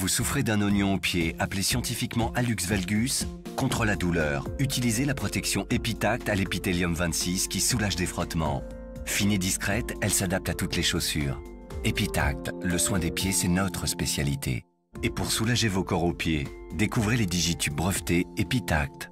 Vous souffrez d'un oignon au pied, appelé scientifiquement hallux valgus. Contre la douleur, utilisez la protection Epitact à l'épithélium 26 qui soulage des frottements. Fine et discrète, elle s'adapte à toutes les chaussures. Epitact, le soin des pieds, c'est notre spécialité. Et pour soulager vos corps aux pieds, découvrez les digitubes brevetés Epitact.